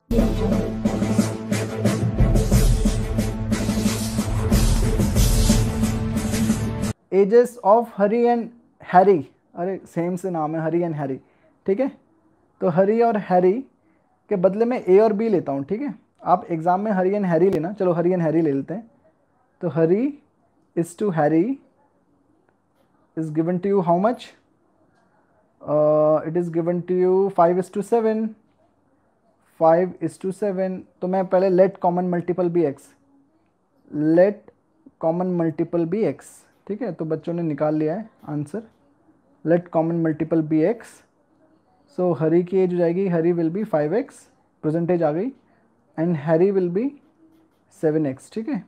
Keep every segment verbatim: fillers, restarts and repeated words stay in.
Edges of Hari and Harry, अरे same से नाम है हरी एंड हैरी, ठीक है। तो हरी और हैरी के बदले में ए और बी लेता हूँ, ठीक है। आप एग्जाम में हरी एंड हैरी लेना, चलो हरी एंड हैरी ले लेते हैं। तो Hari is to Harry is given to you how much, it is given to you five is to seven, five is to seven. तो मैं पहले let common multiple be X, let common multiple be X, ठीक है। तो बच्चों ने निकाल लिया है answer, let common multiple be X. So Hari की एज हो जाएगी, Hari will be five X, percentage आ गई, and Harry will be seven X, ठीक है।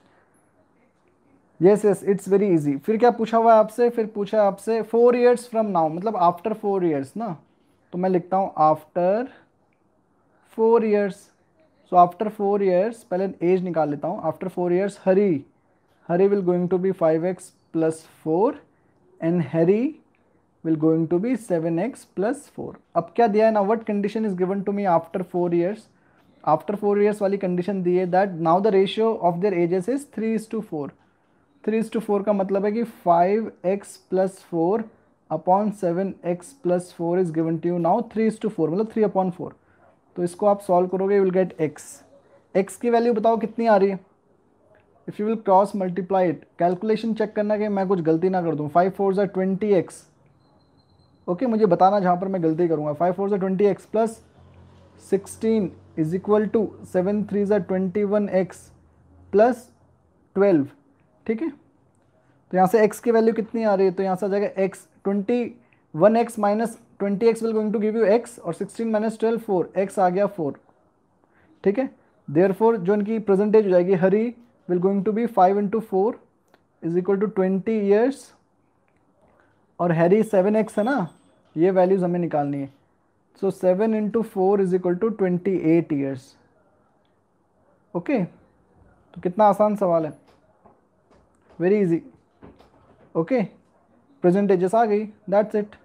Yes yes it's very easy. फिर क्या पूछा हुआ है आपसे, फिर पूछा है आपसे फोर ईयर्स फ्रॉम नाउ, मतलब आफ्टर फोर ईयर्स ना। तो मैं लिखता हूँ after four years. So after four years पहले एज निकाल लेता हूँ। After four years Hari, Hari will going to be five X plus four and Harry will going to be seven X plus four. अब क्या दिया है ना, what condition is given to me after four years. After four years वाली condition दी है that now the ratio of their ages is three is to four. Three is to four का मतलब है कि five X plus four upon seven X plus four is given to you now three is to four, मतलब three upon four. तो इसको आप solve करोगे, you will get X. X की वैल्यू बताओ कितनी आ रही है। If you will cross multiply it, calculation check करना कि मैं कुछ गलती ना कर दूँ। Five four are twenty X, okay मुझे बताना जहाँ पर मैं गलती करूँगा। Five four are twenty X plus sixteen is equal to seven three are twenty one X plus twelve, ठीक है। तो यहाँ से x की वैल्यू कितनी आ रही है, तो यहाँ से आ जाएगा x twenty one X minus twenty X will going to give you x, और sixteen minus twelve four, x आ गया फोर, ठीक है। देयरफॉर जो इनकी प्रेजेंटेज हो जाएगी, Hari will going to be five into four is equal to twenty years, और हैरी सेवन एक्स है ना, ये वैल्यूज़ हमें निकालनी है। So seven into four is equal to twenty eight years, okay. तो कितना आसान सवाल है, वेरी इजी, ओके। प्रेजेंटेजेस आ गई, दैट्स इट।